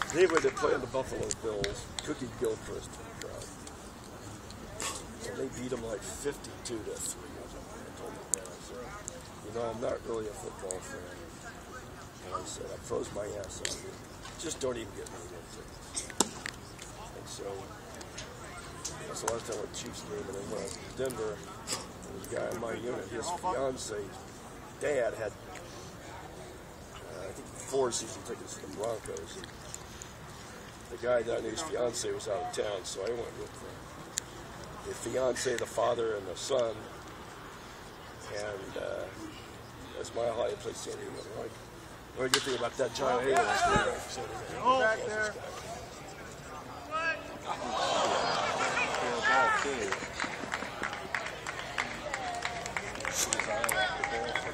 Anyway, they played the Buffalo Bills, Cookie Gilchrist crowd. And they beat them like 52-3. I told my dad, I said, you know, I'm not really a football fan. And I said, I froze my ass off. Just don't even get me into it. And so, that's the last time I went to Chiefs game, and then when I was in Denver, there was a guy in my unit, his fiance's dad had, I think, 4 season tickets to the Broncos. And the guy that I knew, his fiance was out of town, so I went with the fiance, the father, and the son. And that's my highlight. I played San Diego. The only good thing about that John Hayden was back there. Ball too.